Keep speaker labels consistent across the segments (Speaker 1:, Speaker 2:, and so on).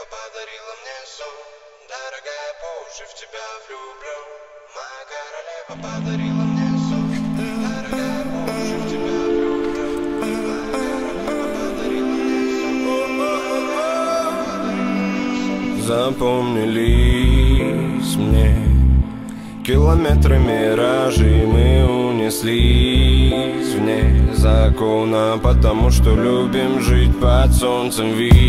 Speaker 1: королева подарила мне сон. Дорогая, по уши в тебя влюблен. Моя королева подарила мне сон. Дорогая, по уши в тебя влюблен. Моя королева подарила мне сон.
Speaker 2: Запомнились мне километры миражей, мы унеслись вне закона, потому что любим жить под солнцем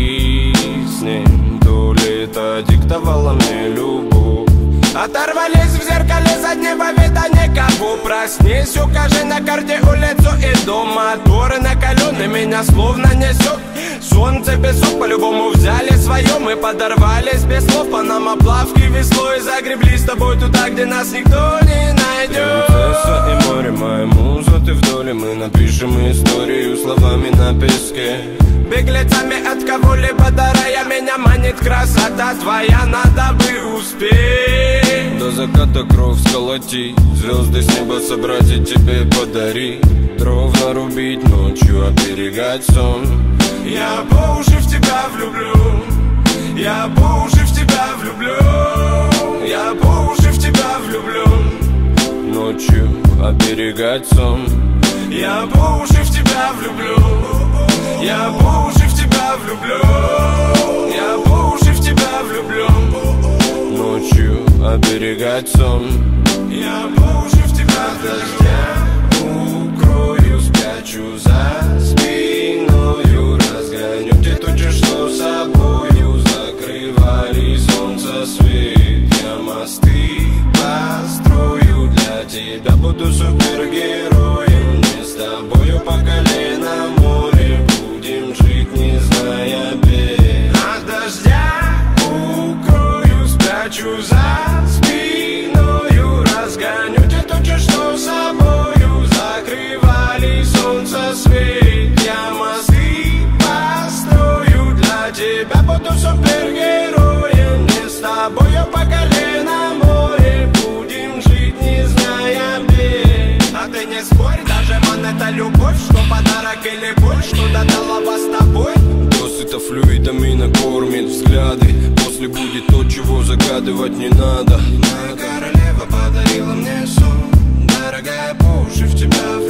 Speaker 2: виснем. То лето диктовало мне любовь. Оторвались в зеркале заднего вида никого. Проснись, укажи на карте улицу и дом. Моторы накалены, меня словно несет. Солнце, песок, по-любому взяли свое. Мы подорвались без слов по нам оплавки веслой. Загребли с тобой туда, где нас никто не найдет. Принцесса и море, моя муза, ты в доле. Мы напишем историю словами на песке. Беглецами от кого-либо дарая, меня манит красота твоя, надо бы успеть. До заката кровь сколотить, звезды с неба собрать и тебе подарить. Дров нарубить ночью, оберегать сон. Я по уши в тебя влюблю. Я по уши в тебя влюблю. Я по уши в тебя влюблю. Ночью оберегать сон. Я по уши в тебя влюблю. Я по уши в тебя влюблю. Я по уши в тебя влюблю. Ночью оберегать сон. Я по уши в тебя дождя. Укрою, спрячу за спиною. Разгоню те тучи, что собою закрывали солнце свет. Я мосты построю для тебя. Буду супергероем. Мы с тобою по колено море. Будем жить, не зная бед. От дождя укрою, спрячу за спиною. Разгоню те тучи, что собою закрывали солнце свет. Я мосты построю для тебя. Буду супергероем. Мы с тобою по колено море. Будем жить, не зная бед. А ты не спорь, даже монета любовь. Что подарок или боль, что додала вас с тобой. Досыта флюидами накормит взгляды. После будет то, чего загадывать не надо.
Speaker 1: Моя королева подарила мне сон. Дорогая, по уши в тебя